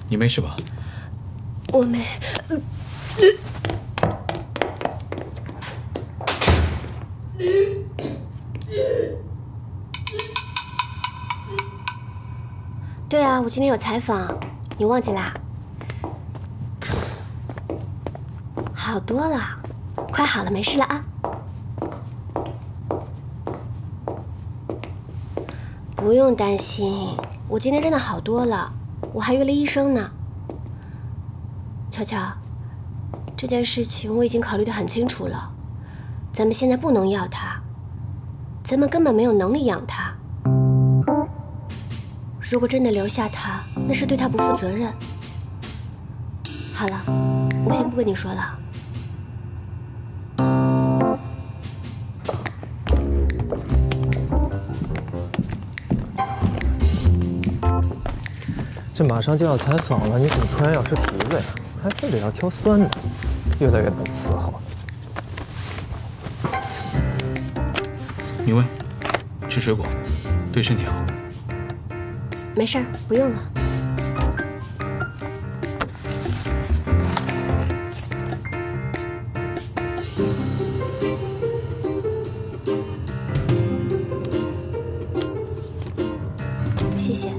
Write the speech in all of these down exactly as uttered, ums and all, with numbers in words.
你没事吧？ 我没。对啊，我今天有采访，你忘记啦？好多了，快好了，没事了啊。不用担心，我今天真的好多了，我还约了医生呢。乔乔，这件事情我已经考虑得很清楚了，咱们现在不能要他，咱们根本没有能力养他。如果真的留下他，那是对他不负责任。好了，我先不跟你说了。 这马上就要采访了，你怎么突然要吃皮子呀？还非得要挑酸的，越来越难伺候。 明威，吃水果，对身体好。 没事儿，不用了。谢谢。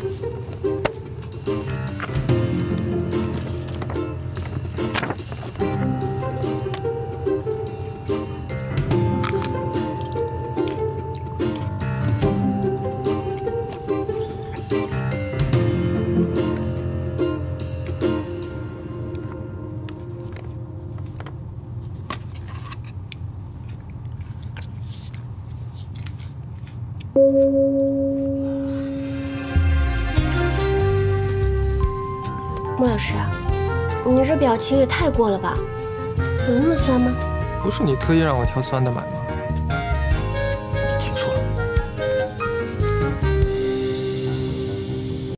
穆老师，你这表情也太过了吧？有那么酸吗？ 不是你特意让我挑酸的买吗？